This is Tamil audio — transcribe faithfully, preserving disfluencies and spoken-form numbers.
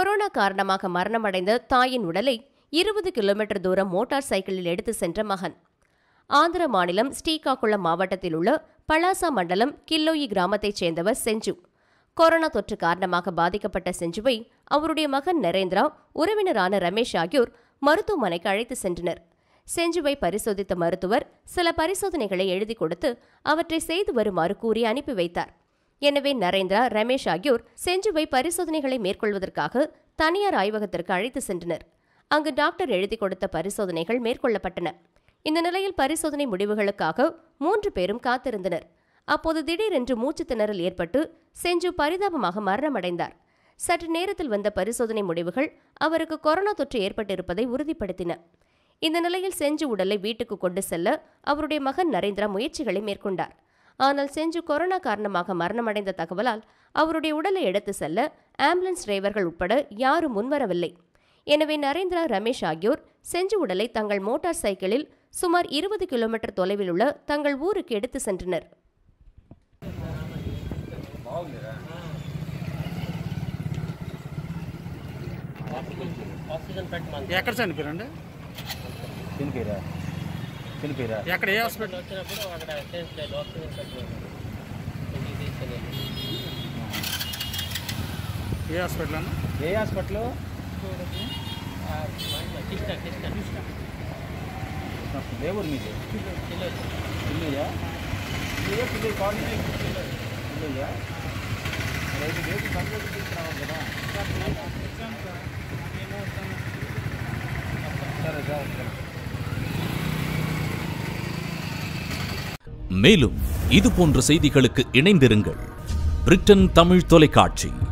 கொரோனா காரணமாக மரணமடைந்த தாயின் உடலை இருபது கிலோமீட்டர் தூரம் மோட்டார் சைக்கிளில் எடுத்து சென்ற மகன். ஆந்திர மாநிலம் ஸ்ரீகாகுளம் மாவட்டத்தில் உள்ள பலாசா மண்டலம் கில்லோயி கிராமத்தைச் சேர்ந்தவர் செஞ்சு. கொரோனா தொற்று காரணமாக பாதிக்கப்பட்ட செஞ்சுவை அவருடைய மகன் நரேந்திரா, உறவினரான ரமேஷ் ஆகியோர் மருத்துவமனைக்கு அழைத்து சென்றனர். செஞ்சுவை பரிசோதித்த மருத்துவர் சில பரிசோதனைகளை எழுதி கொடுத்து அவற்றை செய்து வருமாறு கூறி அனுப்பி வைத்தார். எனவே நரேந்திரா, ரமேஷ் ஆகியோர் செஞ்சுவை பரிசோதனைகளை மேற்கொள்வதற்காக தனியார் ஆய்வகத்திற்கு அழைத்து சென்றனர். அங்கு டாக்டர் எழுதி கொடுத்த பரிசோதனைகள் மேற்கொள்ளப்பட்டன. இந்த நிலையில் பரிசோதனை முடிவுகளுக்காக மூன்று பேரும் காத்திருந்தனர். அப்போது திடீரென்று மூச்சு திணறல் ஏற்பட்டு செஞ்சு பரிதாபமாக மரணமடைந்தார். சற்று நேரத்தில் வந்த பரிசோதனை முடிவுகள் அவருக்கு கொரோனா தொற்று ஏற்பட்டிருப்பதை உறுதிப்படுத்தின. இந்த நிலையில் செஞ்சு உடலை வீட்டுக்கு கொண்டு செல்ல அவருடைய மகன் நரேந்திரா முயற்சிகளை மேற்கொண்டார். ஆனால் செஞ்சு கொரோனா காரணமாக மரணமடைந்த தகவலால் அவருடைய உடலை எடுத்து செல்ல ஆம்புலன்ஸ் டிரைவர்கள் உட்பட யாரும் முன்வரவில்லை. எனவே நரேந்திரா, ரமேஷ் ஆகியோர் செஞ்சு உடலை தங்கள் மோட்டார் சைக்கிளில் சுமார் இருபது கிலோமீட்டர் தொலைவில் உள்ள தங்கள் ஊருக்கு எடுத்து சென்றனர். లేవర్ మీది ఇల్లయ్యా ఇల్లయ్యా పిల్లలు కాలనీ ఇల్లయ్యా రైతు రేపు కంప్లీట్ తీసుకురావాలి కదా. సరే సరే. மேலும் இது போன்ற செய்திகளுக்கு இணைந்திருங்கள். பிரிட்டன் தமிழ் தொலைக்காட்சி.